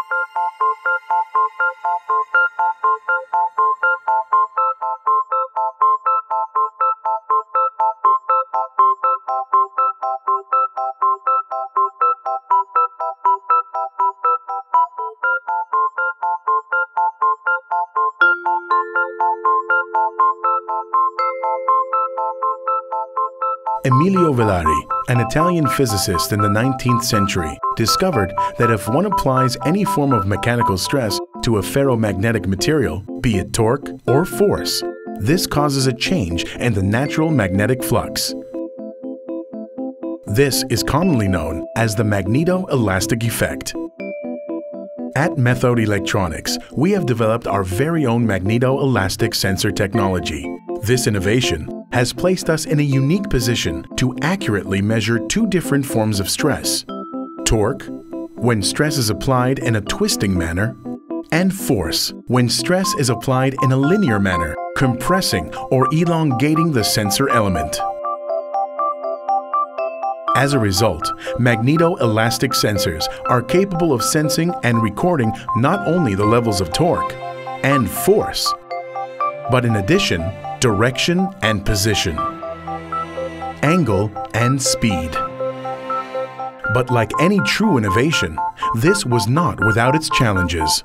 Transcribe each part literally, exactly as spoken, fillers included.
Emilio Villari, an Italian physicist in the nineteenth century, discovered that if one applies any form of mechanical stress to a ferromagnetic material, be it torque or force, this causes a change in the natural magnetic flux. This is commonly known as the magnetoelastic effect. At Methode Electronics, we have developed our very own magnetoelastic sensor technology. This innovation has placed us in a unique position to accurately measure two different forms of stress: torque, when stress is applied in a twisting manner, and force, when stress is applied in a linear manner, compressing or elongating the sensor element. As a result, magnetoelastic sensors are capable of sensing and recording not only the levels of torque and force, but in addition, direction and position, angle and speed. But like any true innovation, this was not without its challenges.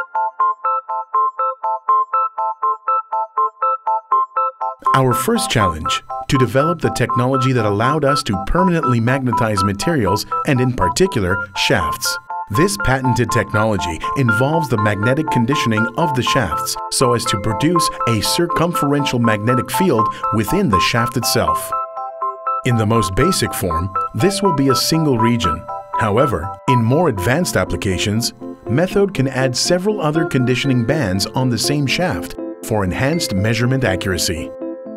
Our first challenge: to develop the technology that allowed us to permanently magnetize materials and, in particular, shafts. This patented technology involves the magnetic conditioning of the shafts so as to produce a circumferential magnetic field within the shaft itself. In the most basic form, this will be a single region. However, in more advanced applications, Methode can add several other conditioning bands on the same shaft for enhanced measurement accuracy.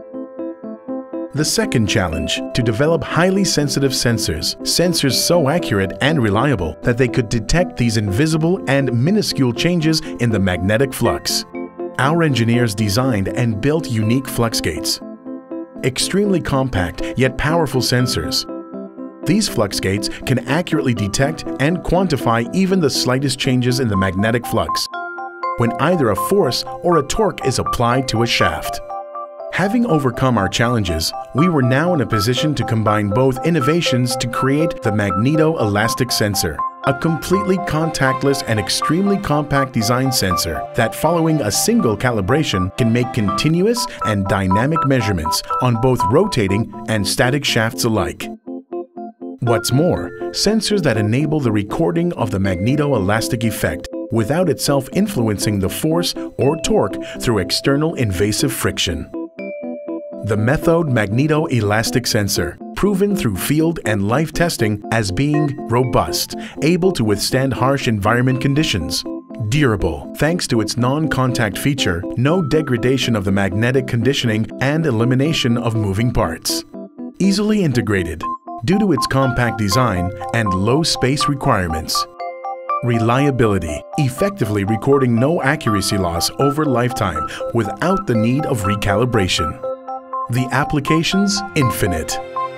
The second challenge: to develop highly sensitive sensors, sensors so accurate and reliable that they could detect these invisible and minuscule changes in the magnetic flux. Our engineers designed and built unique flux gates, extremely compact yet powerful sensors. These flux gates can accurately detect and quantify even the slightest changes in the magnetic flux when either a force or a torque is applied to a shaft. Having overcome our challenges, we were now in a position to combine both innovations to create the magnetoelastic sensor, a completely contactless and extremely compact design sensor that, following a single calibration, can make continuous and dynamic measurements on both rotating and static shafts alike. What's more, sensors that enable the recording of the magnetoelastic effect without itself influencing the force or torque through external invasive friction. The Methode Magnetoelastic Sensor, proven through field and life testing as being robust, able to withstand harsh environment conditions, durable thanks to its non-contact feature, no degradation of the magnetic conditioning and elimination of moving parts, easily integrated due to its compact design and low space requirements. Reliability, effectively recording no accuracy loss over lifetime without the need of recalibration. The applications, infinite.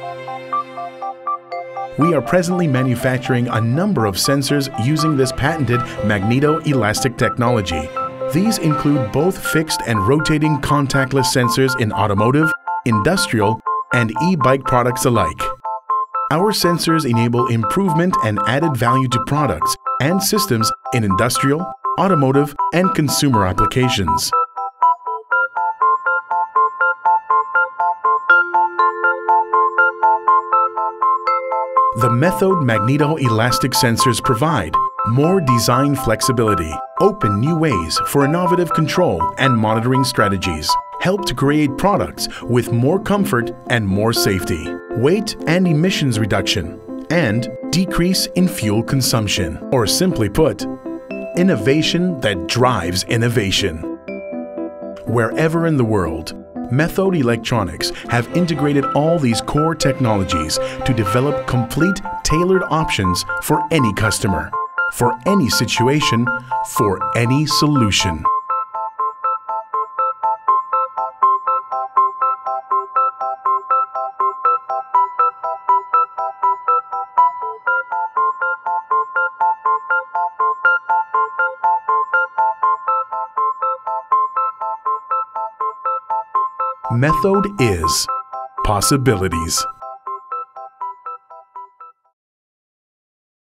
We are presently manufacturing a number of sensors using this patented magnetoelastic technology. These include both fixed and rotating contactless sensors in automotive, industrial, and e-bike products alike. Our sensors enable improvement and added value to products and systems in industrial, automotive, and consumer applications. The Methode magnetoelastic sensors provide more design flexibility, open new ways for innovative control and monitoring strategies, help to create products with more comfort and more safety, weight and emissions reduction, and decrease in fuel consumption. Or simply put, innovation that drives innovation. Wherever in the world, Methode Electronics have integrated all these core technologies to develop complete, tailored options for any customer, for any situation, for any solution. Methode is possibilities.